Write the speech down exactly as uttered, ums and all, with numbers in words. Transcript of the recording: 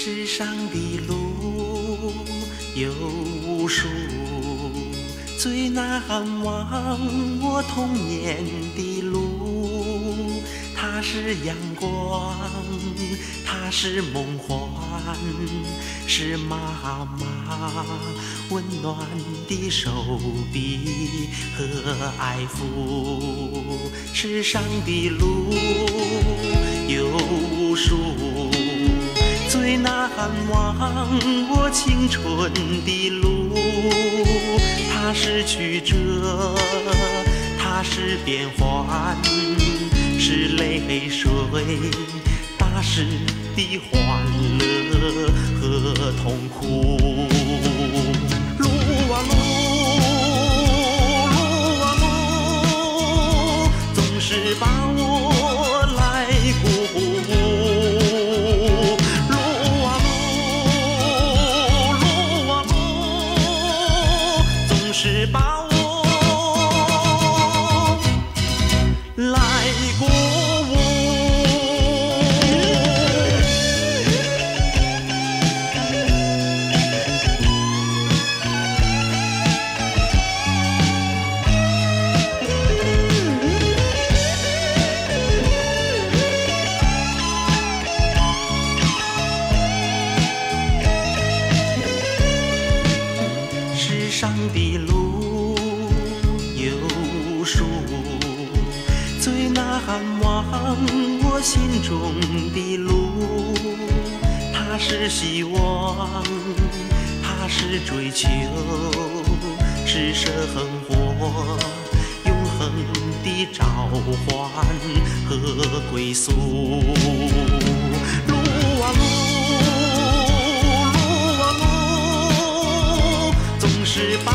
世上的路有无数，最难忘我童年的路。它是阳光，它是梦幻，是妈妈温暖的手臂和爱抚。世上的路有无数，最难忘我青春的路。它是曲折，它是变幻，是泪水打湿的欢乐和痛苦。路啊路，路啊路，总是把我来鼓舞。路啊路，路啊路，总是把我来鼓舞。世上的路有无数，最难忘我心中的路。它是希望，它是追求，是生活永恒的召唤和归宿。路啊路，路啊路，总是把